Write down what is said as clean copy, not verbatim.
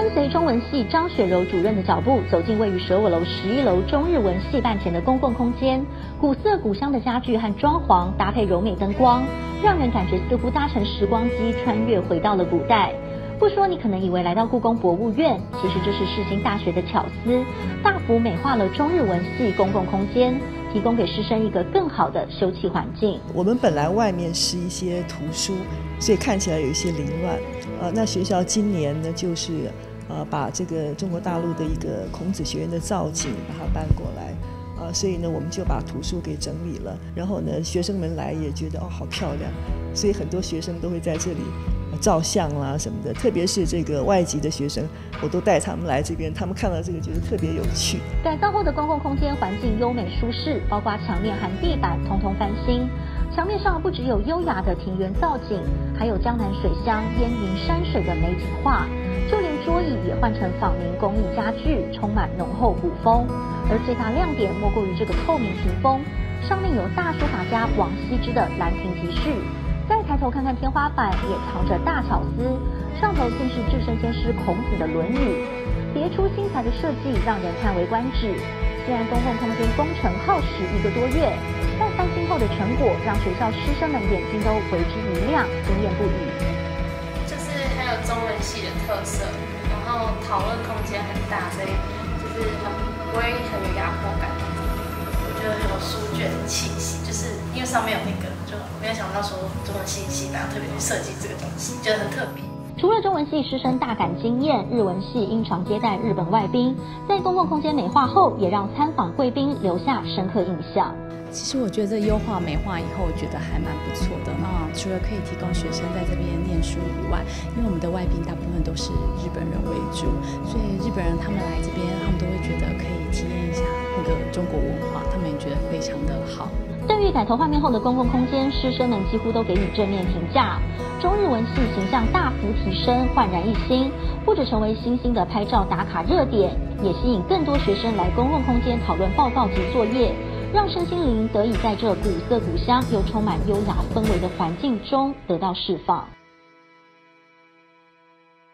跟随中文系张雪柔主任的脚步，走进位于15楼11楼中日文系办前的公共空间，古色古香的家具和装潢搭配柔美灯光，让人感觉似乎搭乘时光机穿越回到了古代。不说你可能以为来到故宫博物院，其实这是世新大学的巧思，大幅美化了中日文系公共空间，提供给师生一个更好的休憩环境。 我们本来外面是一些图书，所以看起来有一些凌乱。那学校今年呢，就是把这个中国大陆的一个孔子学院的造景把它搬过来。所以呢，我们就把图书给整理了，然后呢，学生们来也觉得好漂亮，所以很多学生都会在这里照相啦什么的，特别是这个外籍的学生，我都带他们来这边，他们看到这个觉得特别有趣。 改造后的公共空间环境优美舒适，包括墙面和地板通通翻新。墙面上不只有优雅的庭园造景，还有江南水乡、烟云山水的美景画，就连桌椅也换成仿明工艺家具，充满浓厚古风。而最大亮点莫过于这个透明屏风，上面有大书法家王羲之的《兰亭集序》。再抬头看看天花板，也藏着大巧思，上头竟是至圣先师孔子的《论语》，别出心裁的设计让人叹为观止。虽然公共空间工程耗时1个多月，但翻新后的成果让学校师生们眼睛都为之一亮，惊艳不已。 就是很有中文系的特色，然后讨论空间很大，所以就是不会很有压迫感。我觉得有书卷的气息，就是因为上面有那个，就没有想到说中文系大家特别去设计这个东西，觉得很特别。 除了中文系师生大感惊艳，日文系因常接待日本外宾，在公共空间美化后，也让参访贵宾留下深刻印象。 其实我觉得这优化美化以后，我觉得还蛮不错的。那除了可以提供学生在这边念书以外，因为我们的外宾大部分都是日本人为主，所以日本人他们来这边，他们都会觉得可以体验一下那个中国文化，他们也觉得非常的好。 对于改头换面后的公共空间，师生们几乎都给予正面评价。中日文系形象大幅提升，焕然一新，不只成为新兴的拍照打卡热点，也吸引更多学生来公共空间讨论报告及作业，让身心灵得以在这古色古香又充满优雅氛围的环境中得到释放。